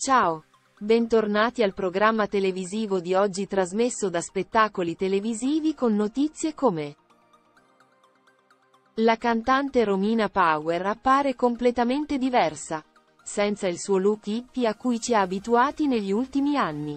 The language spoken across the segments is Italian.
Ciao! Bentornati al programma televisivo di oggi trasmesso da Spettacoli Televisivi con notizie come: la cantante Romina Power appare completamente diversa, senza il suo look hippie a cui ci ha abituati negli ultimi anni.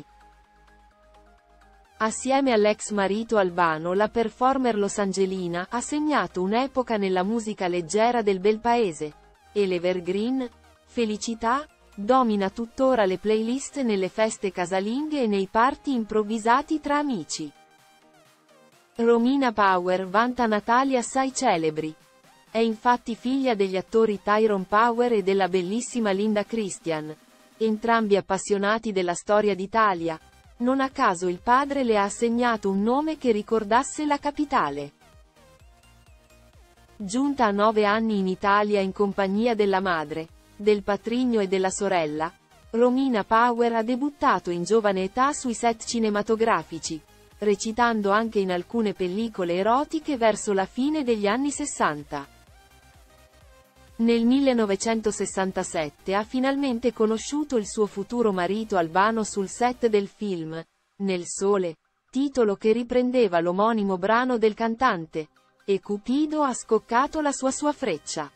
Assieme all'ex marito Albano, la performer losangelina ha segnato un'epoca nella musica leggera del bel paese, e l'Evergreen Felicità domina tuttora le playlist nelle feste casalinghe e nei party improvvisati tra amici. Romina Power vanta natali assai celebri. È infatti figlia degli attori Tyrone Power e della bellissima Linda Christian, entrambi appassionati della storia d'Italia. Non a caso il padre le ha assegnato un nome che ricordasse la capitale. Giunta a 9 anni in Italia in compagnia della madre, del patrigno e della sorella, Romina Power ha debuttato in giovane età sui set cinematografici, recitando anche in alcune pellicole erotiche verso la fine degli anni 60. Nel 1967 ha finalmente conosciuto il suo futuro marito Albano sul set del film Nel Sole, titolo che riprendeva l'omonimo brano del cantante, e Cupido ha scoccato la sua freccia.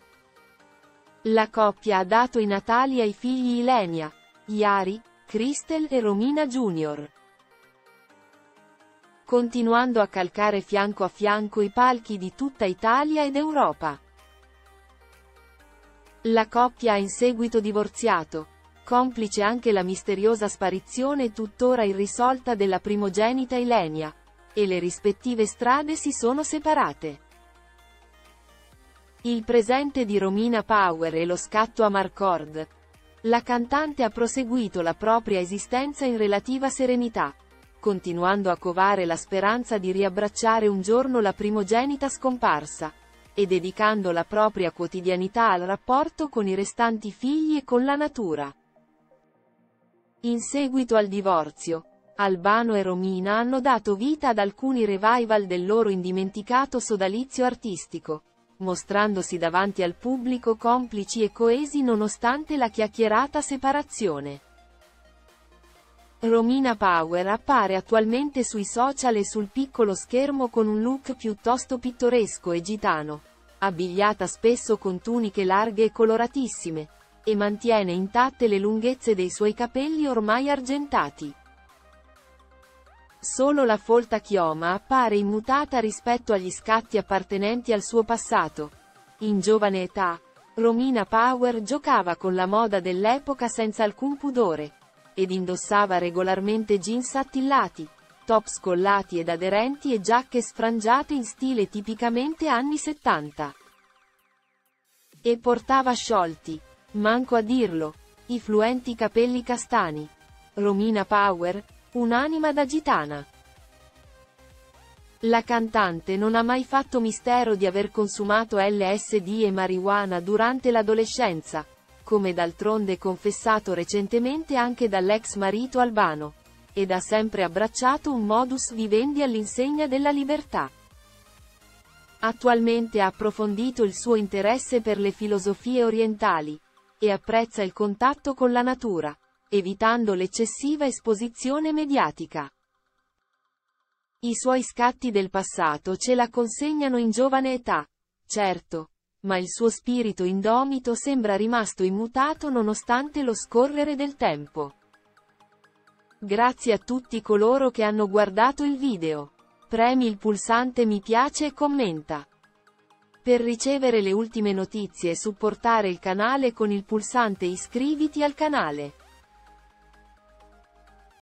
La coppia ha dato i natali ai figli Ilenia, Yari, Crystal e Romina Jr., continuando a calcare fianco a fianco i palchi di tutta Italia ed Europa. La coppia ha in seguito divorziato, complice anche la misteriosa sparizione tuttora irrisolta della primogenita Ilenia, e le rispettive strade si sono separate. Il presente di Romina Power e lo scatto a Marcord. La cantante ha proseguito la propria esistenza in relativa serenità, continuando a covare la speranza di riabbracciare un giorno la primogenita scomparsa, e dedicando la propria quotidianità al rapporto con i restanti figli e con la natura. In seguito al divorzio, Albano e Romina hanno dato vita ad alcuni revival del loro indimenticato sodalizio artistico, mostrandosi davanti al pubblico complici e coesi nonostante la chiacchierata separazione. Romina Power appare attualmente sui social e sul piccolo schermo con un look piuttosto pittoresco e gitano, abbigliata spesso con tuniche larghe e coloratissime, e mantiene intatte le lunghezze dei suoi capelli ormai argentati. Solo la folta chioma appare immutata rispetto agli scatti appartenenti al suo passato. In giovane età, Romina Power giocava con la moda dell'epoca senza alcun pudore, ed indossava regolarmente jeans attillati, top scollati ed aderenti e giacche sfrangiate in stile tipicamente anni 70. E portava sciolti, manco a dirlo, i fluenti capelli castani. Romina Power, un'anima da gitana. La cantante non ha mai fatto mistero di aver consumato LSD e marijuana durante l'adolescenza, come d'altronde confessato recentemente anche dall'ex marito Albano, ed ha sempre abbracciato un modus vivendi all'insegna della libertà. Attualmente ha approfondito il suo interesse per le filosofie orientali, e apprezza il contatto con la natura, evitando l'eccessiva esposizione mediatica. I suoi scatti del passato ce la consegnano in giovane età, certo, ma il suo spirito indomito sembra rimasto immutato nonostante lo scorrere del tempo. Grazie a tutti coloro che hanno guardato il video. Premi il pulsante mi piace e commenta. Per ricevere le ultime notizie e supportare il canale con il pulsante iscriviti al canale.